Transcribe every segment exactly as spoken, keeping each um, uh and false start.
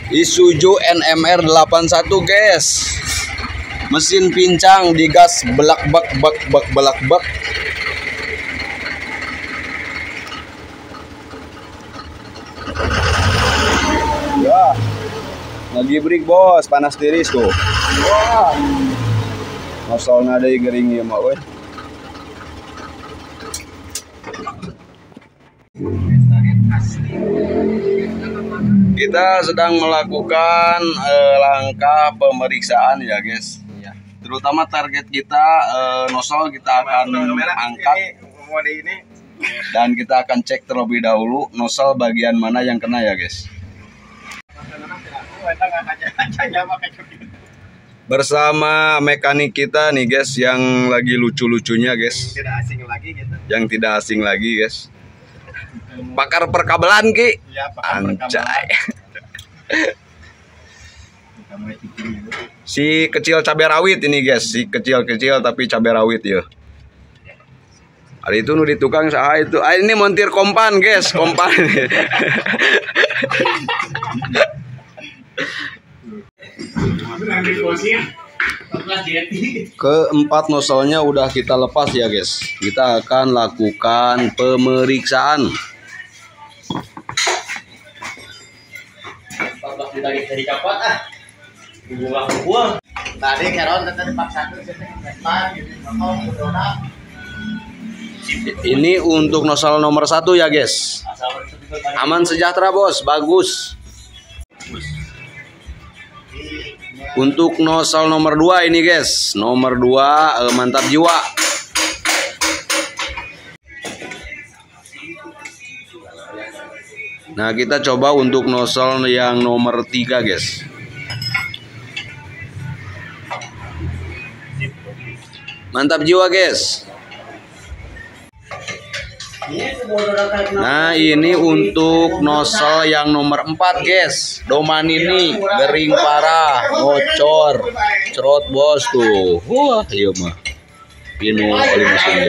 Isuzu N M R delapan satu guys. Mesin pincang digas belak bak bak bak belak bak. Ya. Lagi break bos, panas tiris tuh. Wah. Masalnya ada gering ya mak we. Kita sedang melakukan uh, langkah pemeriksaan ya guys ya. Terutama target kita uh, nosol kita akan angkat dan kita akan cek terlebih dahulu nosol bagian mana yang kena ya guys. Bersama mekanik kita nih guys yang lagi lucu-lucunya guys, yang tidak asing lagi gitu. Yang tidak asing lagi guys. Pakar perkabelan ki, ya, anjay. Si kecil cabai rawit ini guys, si kecil-kecil tapi cabai rawit ya. Hari itu nu di tukang sah itu, ah, ini montir kompan guys, kompan. Keempat nosolnya udah kita lepas ya guys. Kita akan lakukan pemeriksaan. Ini untuk nosal nomor satu ya guys. Aman sejahtera bos, bagus. Untuk nosal nomor dua ini guys, nomor dua eh, mantap jiwa. Nah kita coba untuk nosal yang nomor tiga guys. Mantap jiwa guys. Nah ini untuk nosal yang nomor empat guys. Doman ini gering parah, bocor, cerot bos tuh. Wah iya mah. Ini oli mesinnya.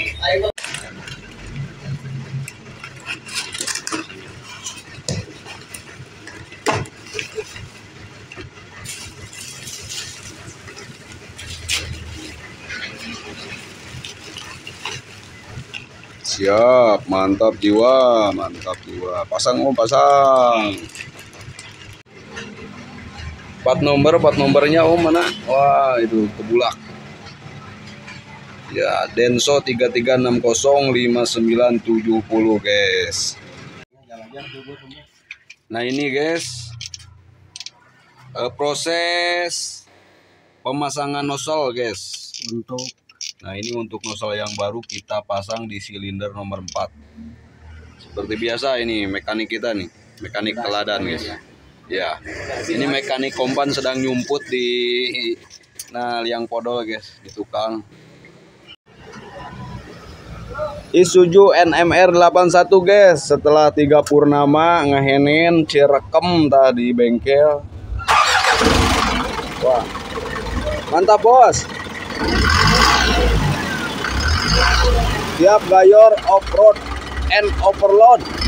Siap, mantap jiwa, mantap jiwa. Pasang om, pasang. Plat nomor, plat nomornya om mana? Wah itu kebulak. Ya, Denso tiga tiga enam nol lima sembilan tujuh nol guys. Nah ini guys, eh, proses pemasangan nosol guys. Untuk Nah ini untuk nosol yang baru kita pasang di silinder nomor empat. Seperti biasa ini mekanik kita nih, mekanik teladan guys. Ya, ini mekanik kompan sedang nyumput di nah liang podol guys, di tukang. Isuzu N M R delapan satu guys, setelah tiga purnama ngehenin cirekem tadi bengkel. Wah, mantap bos. Siap gayor off-road and overload.